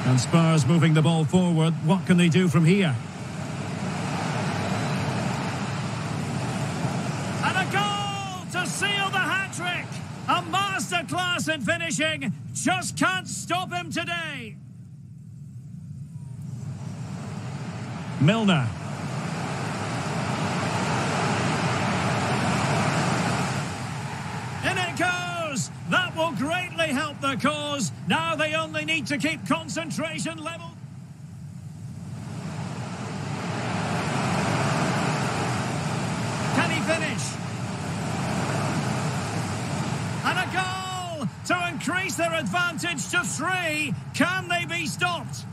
And Spurs moving the ball forward. What can they do from here? And a goal to seal the hat-trick. A masterclass in finishing. Just can't stop him today. Milner. In it goes. That will greatly help the cause. Now they only need to keep concentration level. Can he finish? And a goal to increase their advantage to 3. Can they be stopped?